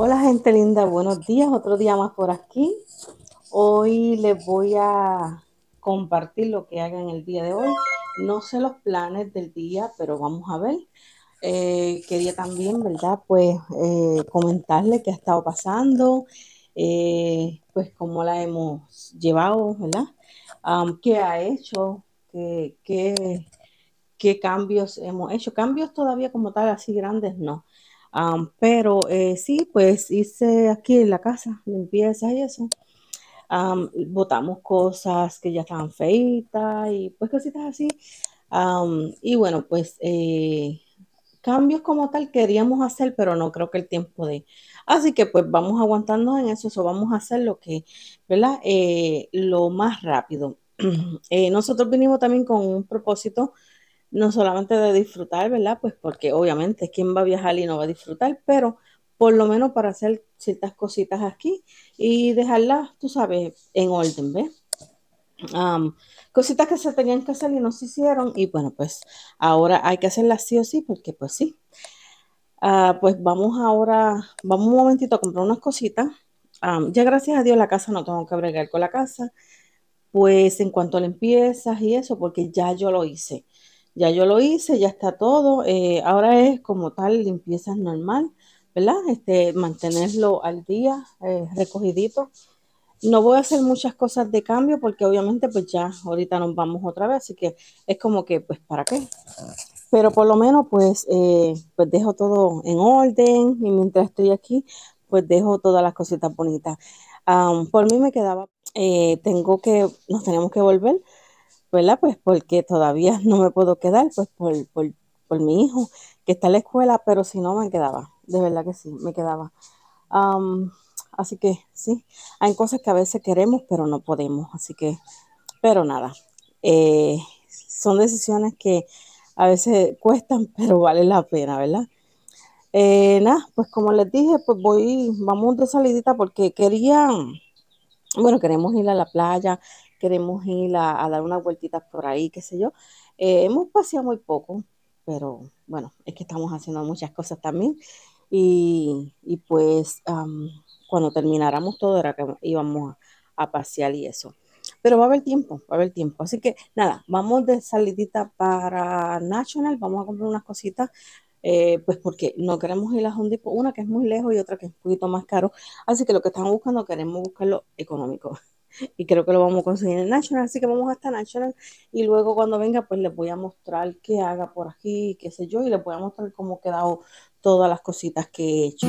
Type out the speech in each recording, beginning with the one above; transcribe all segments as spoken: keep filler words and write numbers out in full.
Hola gente linda, buenos días, otro día más por aquí. Hoy les voy a compartir lo que haga en el día de hoy. No sé los planes del día, pero vamos a ver. Eh, quería también, ¿verdad? Pues eh, comentarle qué ha estado pasando, eh, pues cómo la hemos llevado, ¿verdad? Um, qué ha hecho, qué, qué, qué cambios hemos hecho. Cambios todavía como tal, así grandes, no. Um, pero eh, sí, pues hice aquí en la casa limpieza y eso. Um, botamos cosas que ya estaban feitas y pues cositas así. Um, y bueno, pues eh, cambios como tal queríamos hacer, pero no creo que el tiempo de. Así que pues vamos aguantando en eso, eso vamos a hacer lo que, ¿verdad? Eh, lo más rápido. Eh, nosotros vinimos también con un propósito no solamente de disfrutar, ¿verdad? Pues porque obviamente quién va a viajar y no va a disfrutar, pero por lo menos para hacer ciertas cositas aquí y dejarlas, tú sabes, en orden, ¿ves? Um, cositas que se tenían que hacer y no se hicieron y bueno, pues ahora hay que hacerlas sí o sí, porque pues sí. Ah, pues vamos ahora, vamos un momentito a comprar unas cositas. Um, ya gracias a Dios la casa no tengo que bregar con la casa. Pues en cuanto a limpiezas y eso, porque ya yo lo hice. Ya yo lo hice, ya está todo. Eh, ahora es como tal limpieza normal, ¿verdad? Este, mantenerlo al día, eh, recogidito. No voy a hacer muchas cosas de cambio porque obviamente pues ya ahorita nos vamos otra vez, así que es como que pues ¿para qué? Pero por lo menos pues, eh, pues dejo todo en orden y mientras estoy aquí pues dejo todas las cositas bonitas. Um, por mí me quedaba, eh, tengo que, nos tenemos que volver, ¿verdad? Pues porque todavía no me puedo quedar, pues por, por, por mi hijo que está en la escuela, pero si no me quedaba, de verdad que sí, me quedaba. Um, así que sí, hay cosas que a veces queremos, pero no podemos, así que, pero nada, eh, son decisiones que a veces cuestan, pero vale la pena, ¿verdad? Eh, nada, pues como les dije, pues voy, vamos de salidita porque quería, bueno, queremos ir a la playa, queremos ir a, a dar unas vueltitas por ahí, qué sé yo. Eh, hemos paseado muy poco, pero bueno, es que estamos haciendo muchas cosas también. Y, y pues um, cuando termináramos todo era que íbamos a, a pasear y eso. Pero va a haber tiempo, va a haber tiempo. Así que nada, vamos de salidita para National, vamos a comprar unas cositas, eh, pues porque no queremos ir a Home Depot, una que es muy lejos y otra que es un poquito más caro. Así que lo que estamos buscando, queremos buscarlo económico. Y creo que lo vamos a conseguir en National. Así que vamos hasta National. Y luego cuando venga, pues les voy a mostrar qué haga por aquí, qué sé yo. Y les voy a mostrar cómo ha quedado todas las cositas que he hecho.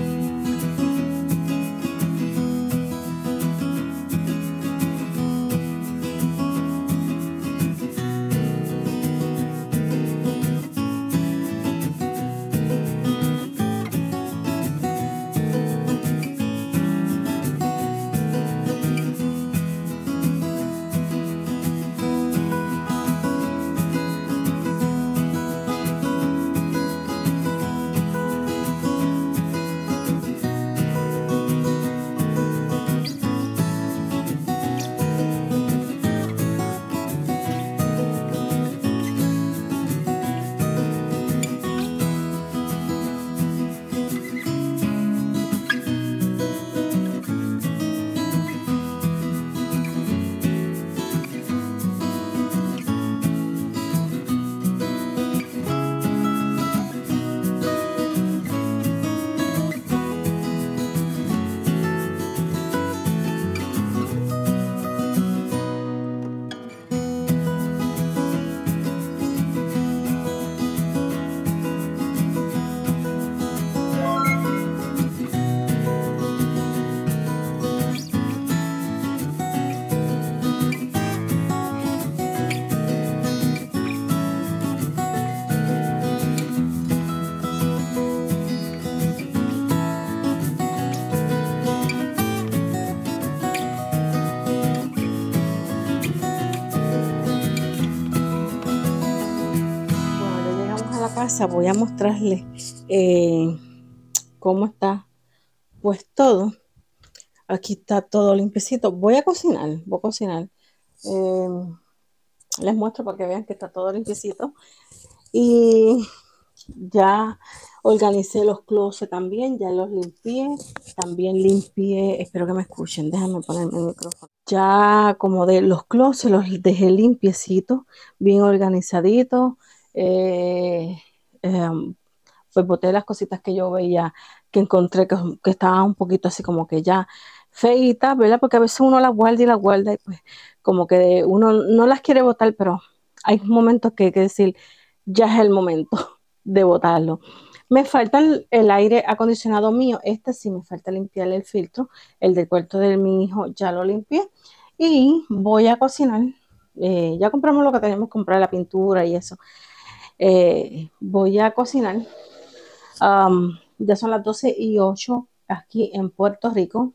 Bueno, ya llegamos a la casa. Voy a mostrarles eh, cómo está pues todo. Aquí está todo limpiecito. Voy a cocinar, voy a cocinar. Eh, les muestro para que vean que está todo limpiecito. Y Ya organicé los closets también, ya los limpié. También limpié, espero que me escuchen, déjame ponerme el micrófono. Ya como de los closets los dejé limpiecitos, bien organizaditos. Eh, eh, pues boté las cositas que yo veía, que encontré que, que estaban un poquito así como que ya feitas, ¿verdad? Porque a veces uno las guarda y las guarda y pues como que uno no las quiere botar, pero hay momentos que hay que decir, ya es el momento de botarlo. Me falta el, el aire acondicionado mío, este sí me falta limpiarle el filtro, el del cuarto de mi hijo ya lo limpié y voy a cocinar. Eh, ya compramos lo que tenemos que comprar, la pintura y eso. Eh, voy a cocinar. Um, ya son las doce y ocho aquí en Puerto Rico.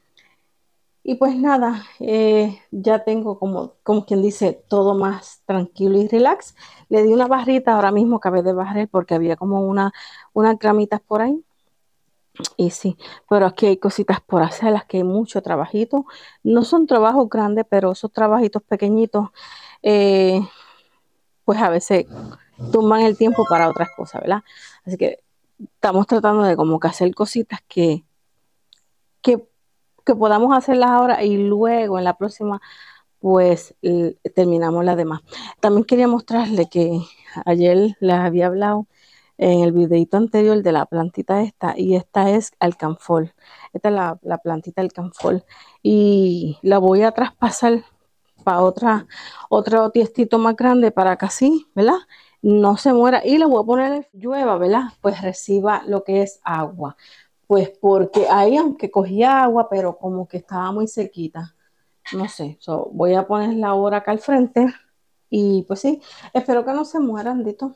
Y pues nada, eh, ya tengo como, como quien dice, todo más tranquilo y relax. Le di una barrita, ahora mismo acabé de barrer porque había como una, unas gramitas por ahí. Y sí, pero aquí hay cositas por hacer, las que hay mucho trabajito. No son trabajos grandes, pero esos trabajitos pequeñitos, eh, pues a veces toman el tiempo para otras cosas, ¿verdad? Así que estamos tratando de como que hacer cositas que, que, que podamos hacerlas ahora y luego en la próxima pues eh, terminamos las demás. También quería mostrarle que ayer les había hablado en el videito anterior de la plantita esta y esta es alcanfor. Esta es la, la plantita alcanfor y la voy a traspasar para otra, otro tiestito más grande para que así, ¿verdad? No se muera y le voy a poner llueva, ¿verdad? Pues reciba lo que es agua. Pues porque ahí aunque cogía agua, pero como que estaba muy sequita. No sé, so, voy a ponerla ahora acá al frente y pues sí, espero que no se mueran, Dito.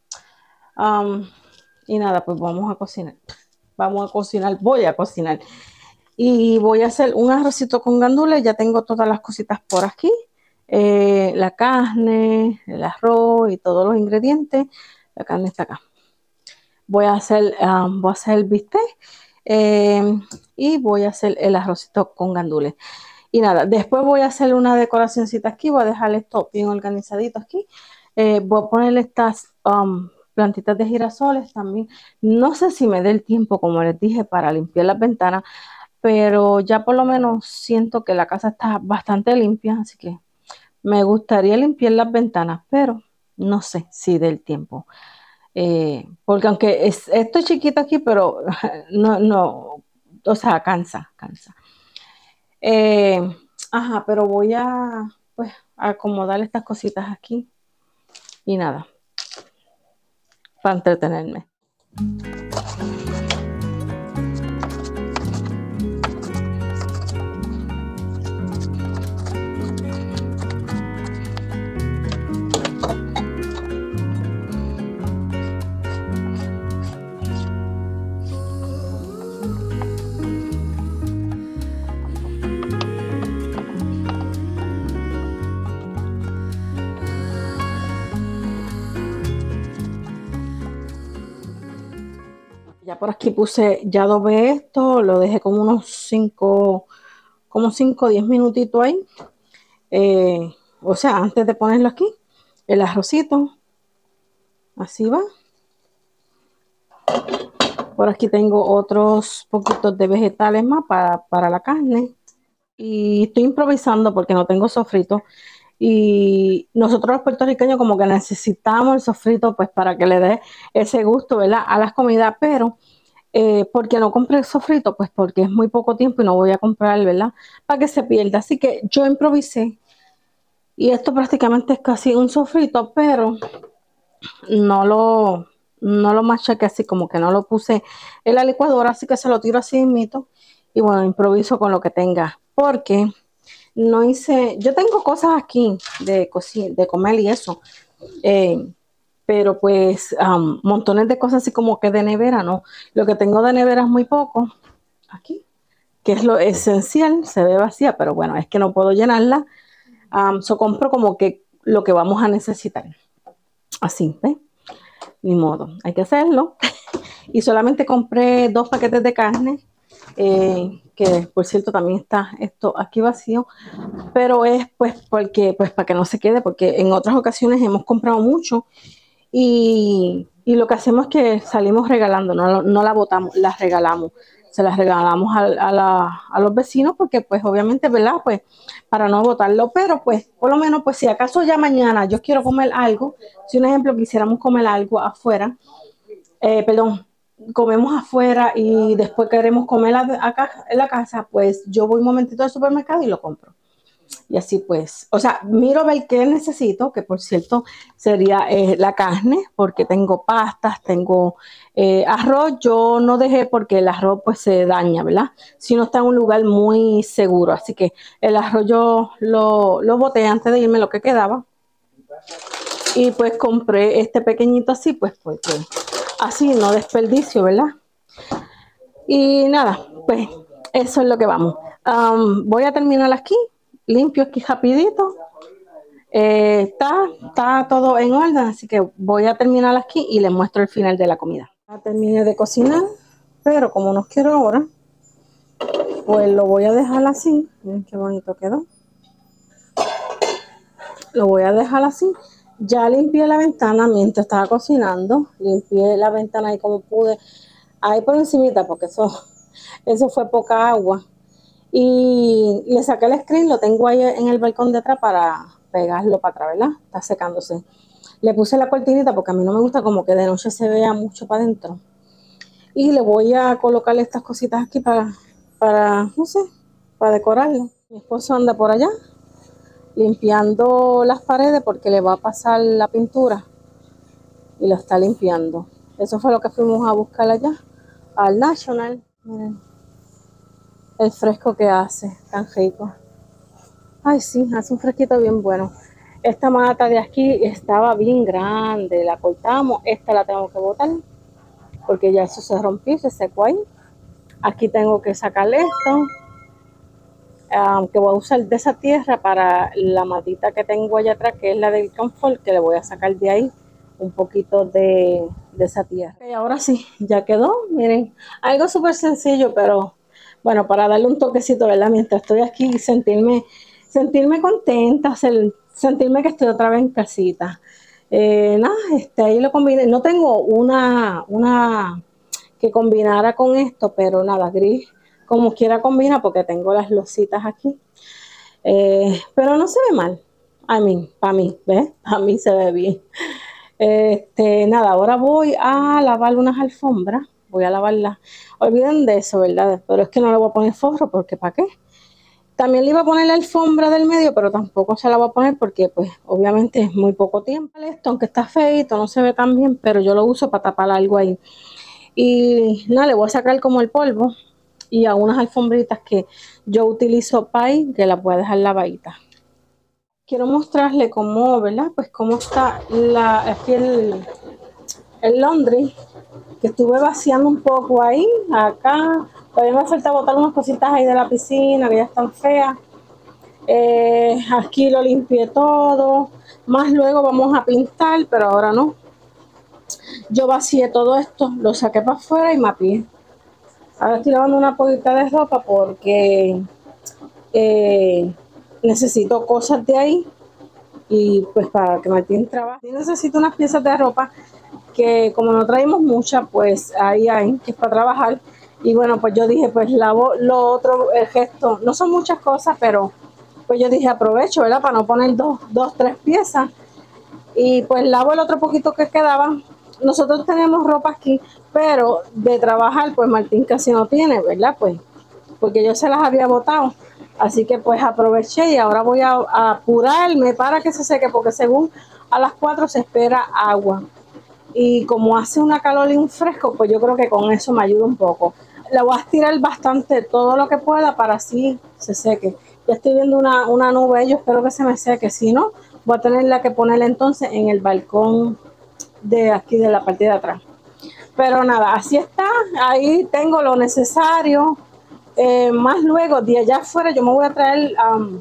Um, y nada, pues vamos a cocinar. Vamos a cocinar, voy a cocinar. Y voy a hacer un arrocito con gandules, ya tengo todas las cositas por aquí. Eh, la carne, el arroz y todos los ingredientes. La carne está acá. Voy a hacer, um, voy a hacer el bistec eh, y voy a hacer el arrocito con gandules. Y nada, después voy a hacer una decoracióncita aquí, voy a dejar esto bien organizadito aquí. Eh, voy a ponerle estas um, plantitas de girasoles también. No sé si me dé el tiempo, como les dije, para limpiar las ventanas, pero ya por lo menos siento que la casa está bastante limpia, así que me gustaría limpiar las ventanas, pero no sé si dé el tiempo. Eh, porque aunque es, esto es chiquito aquí, pero no, no, o sea, cansa, cansa. Eh, ajá, pero voy a, pues, a acomodar estas cositas aquí y nada, para entretenerme. Ya por aquí puse, ya dobé esto, lo dejé como unos cinco, como cinco o diez minutitos ahí. Eh, o sea, antes de ponerlo aquí, el arrocito, así va. Por aquí tengo otros poquitos de vegetales más para, para la carne. Y estoy improvisando porque no tengo sofrito. Y nosotros los puertorriqueños como que necesitamos el sofrito pues para que le dé ese gusto, ¿verdad? A las comidas, pero eh, ¿por qué no compré el sofrito? Pues porque es muy poco tiempo y no voy a comprar, ¿verdad? Para que se pierda. Así que yo improvisé y esto prácticamente es casi un sofrito, pero no lo, no lo machaqué así, como que no lo puse en la licuadora, así que se lo tiro así mismito y bueno, improviso con lo que tenga, porque no hice, yo tengo cosas aquí de cocina, de comer y eso, eh, pero pues um, montones de cosas así como que de nevera, no, lo que tengo de nevera es muy poco, aquí, que es lo esencial, se ve vacía, pero bueno, es que no puedo llenarla, um, so compro como que lo que vamos a necesitar, así, ¿ves? Ni modo, hay que hacerlo. Y solamente compré dos paquetes de carne, eh, que por cierto también está esto aquí vacío, pero es pues porque, pues para que no se quede, porque en otras ocasiones hemos comprado mucho y, y lo que hacemos es que salimos regalando, no, no la botamos, las regalamos. Se las regalamos a, a, la, a los vecinos porque pues obviamente, ¿verdad? Pues para no botarlo, pero pues por lo menos pues si acaso ya mañana yo quiero comer algo, si un ejemplo quisiéramos comer algo afuera, eh, perdón, comemos afuera y después queremos comer acá en la casa, pues yo voy un momentito al supermercado y lo compro. Y así pues, o sea, miro a ver qué necesito, que por cierto sería eh, la carne, porque tengo pastas, tengo eh, arroz, yo no dejé porque el arroz pues se daña, ¿verdad? Si no está en un lugar muy seguro, así que el arroz yo lo, lo boté antes de irme lo que quedaba. Y pues compré este pequeñito así, pues porque así no desperdicio, ¿verdad? Y nada, pues eso es lo que vamos. Um, voy a terminar aquí. Limpio aquí rapidito. Eh, está, está todo en orden, así que voy a terminar aquí y les muestro el final de la comida. Ya terminé de cocinar, pero como no quiero ahora, pues lo voy a dejar así. Miren qué bonito quedó. Lo voy a dejar así. Ya limpié la ventana mientras estaba cocinando. Limpié la ventana ahí como pude. Ahí por encimita, porque eso, eso fue poca agua. Y le saqué el screen, lo tengo ahí en el balcón de atrás para pegarlo para atrás, ¿verdad? Está secándose. Le puse la cortinita porque a mí no me gusta como que de noche se vea mucho para adentro. Y le voy a colocar estas cositas aquí para, para, no sé, para decorarlo. Mi esposo anda por allá limpiando las paredes porque le va a pasar la pintura y lo está limpiando. Eso fue lo que fuimos a buscar allá, al National. Miren el fresco que hace, tan rico. Ay, sí, hace un fresquito bien bueno. Esta mata de aquí estaba bien grande, la cortamos. Esta la tengo que botar porque ya eso se rompió, se secó ahí. Aquí tengo que sacarle esto, um, que voy a usar de esa tierra para la matita que tengo allá atrás, que es la del confort, que le voy a sacar de ahí un poquito de, de esa tierra. Y ahora sí, ya quedó. Miren, algo súper sencillo, pero bueno, para darle un toquecito, ¿verdad? Mientras estoy aquí y sentirme, sentirme contenta, sentirme que estoy otra vez en casita. Eh, nada, este, ahí lo combiné. No tengo una, una que combinara con esto, pero nada, gris, como quiera combina porque tengo las lositas aquí. Eh, pero no se ve mal. I mean, para mí, ¿ves? Para mí se ve bien. Este, nada, ahora voy a lavar unas alfombras. Voy a lavarlas. Olviden de eso, ¿verdad? Pero es que no le voy a poner forro porque ¿para qué? También le iba a poner la alfombra del medio, pero tampoco se la voy a poner porque pues obviamente es muy poco tiempo. Esto, aunque está feito, no se ve tan bien, pero yo lo uso para tapar algo ahí. Y nada, le voy a sacar como el polvo y a unas alfombritas que yo utilizo pay, que las voy a dejar lavaditas. Quiero mostrarle cómo, ¿verdad? Pues cómo está la, aquí el, el laundry, que estuve vaciando un poco ahí, acá. Todavía me falta botar unas cositas ahí de la piscina, que ya están feas. Eh, aquí lo limpié todo. Más luego vamos a pintar, pero ahora no. Yo vacié todo esto, lo saqué para afuera y mapeé. Ahora estoy lavando una poquita de ropa porque eh, necesito cosas de ahí y pues para que Martín trabaje. Y necesito unas piezas de ropa que como no traemos muchas, pues ahí hay, que es para trabajar. Y bueno, pues yo dije, pues lavo lo otro, el gesto. No son muchas cosas, pero pues yo dije, aprovecho, ¿verdad? Para no poner dos, dos, tres piezas. Y pues lavo el otro poquito que quedaba. Nosotros tenemos ropa aquí, pero de trabajar, pues Martín casi no tiene, ¿verdad? Pues porque yo se las había botado. Así que pues aproveché y ahora voy a, a apurarme para que se seque, porque según a las cuatro se espera agua. Y como hace una calor y un fresco, pues yo creo que con eso me ayuda un poco. La voy a estirar bastante todo lo que pueda para así se seque. Ya estoy viendo una, una nube, yo espero que se me seque. Si no, voy a tenerla que ponerla entonces en el balcón de aquí de la parte de atrás. Pero nada, así está. Ahí tengo lo necesario. Eh, más luego, de allá afuera, yo me voy a traer um,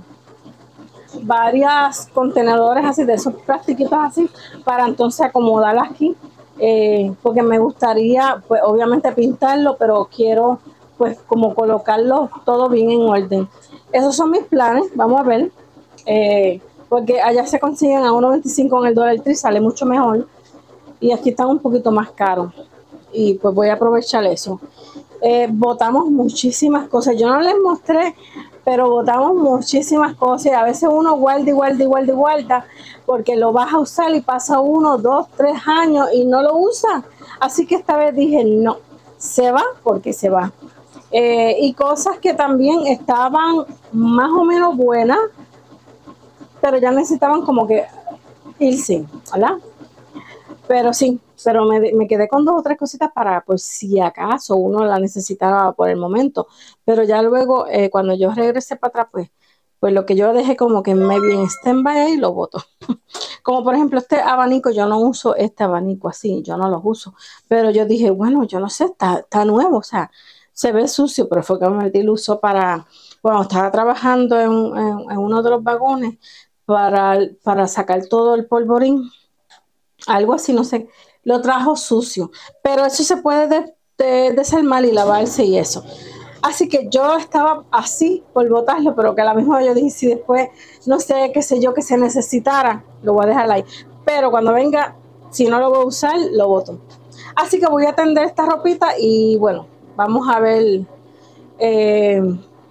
varias contenedores así, de esos plastiquitos así, para entonces acomodarlas aquí. Eh, porque me gustaría, pues obviamente pintarlo, pero quiero pues como colocarlo todo bien en orden. Esos son mis planes, vamos a ver. Eh, porque allá se consiguen a uno veinticinco en el Dollar Tree, sale mucho mejor. y aquí están un poquito más caros y pues voy a aprovechar eso. Eh, botamos muchísimas cosas, yo no les mostré, pero botamos muchísimas cosas y a veces uno guarda y guarda y guarda y guarda porque lo vas a usar y pasa uno, dos, tres años y no lo usa. Así que esta vez dije no, se va porque se va. Eh, y cosas que también estaban más o menos buenas, pero ya necesitaban como que irse, ¿verdad? Pero sí, pero me, me quedé con dos o tres cositas para, pues, si acaso uno la necesitaba por el momento. Pero ya luego, eh, cuando yo regresé para atrás, pues, pues lo que yo dejé como que medio en stand-by ahí lo boto. Como por ejemplo este abanico, yo no uso este abanico así, yo no los uso. Pero yo dije, bueno, yo no sé, está, está nuevo, o sea, se ve sucio, pero fue que Martí lo usó para, bueno, estaba trabajando en, en, en uno de los vagones para, para sacar todo el polvorín, algo así, no sé, lo trajo sucio, pero eso se puede de, de, desarmar y lavarse y eso. Así que yo estaba así por botarlo, pero que a la misma vez yo dije, si después, no sé, qué sé yo, que se necesitara, lo voy a dejar ahí. Pero cuando venga, si no lo voy a usar, lo boto. Así que voy a tender esta ropita y bueno, vamos a ver eh,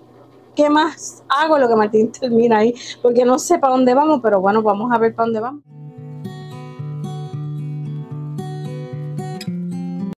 qué más hago, lo que Martín termina ahí, porque no sé para dónde vamos, pero bueno, vamos a ver para dónde vamos.